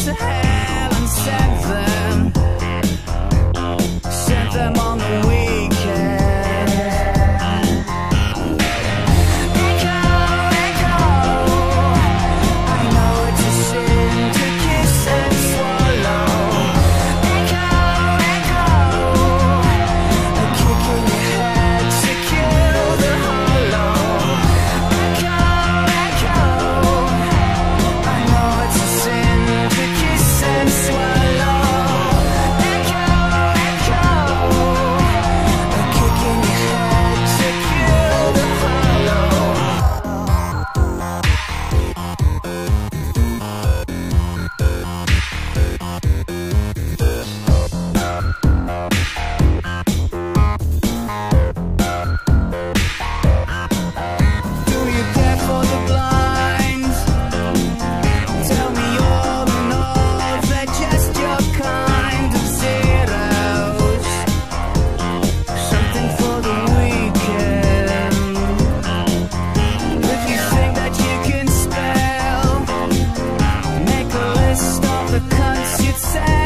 to hell and sent them on the weekend. Echo, echo, I know it's a sin to kiss and swallow. Echo, echo, a kick in your head to kill the hollow. Echo, echo, I know it's a sin to kiss and swallow. Echo, echo, a kick in your head to kill the hollow. Do you care for the blind? Tell me all the no's, they're just your kind of zeros. Something for the weekend. If you think that you can spell, make a list of the cunts you'd say.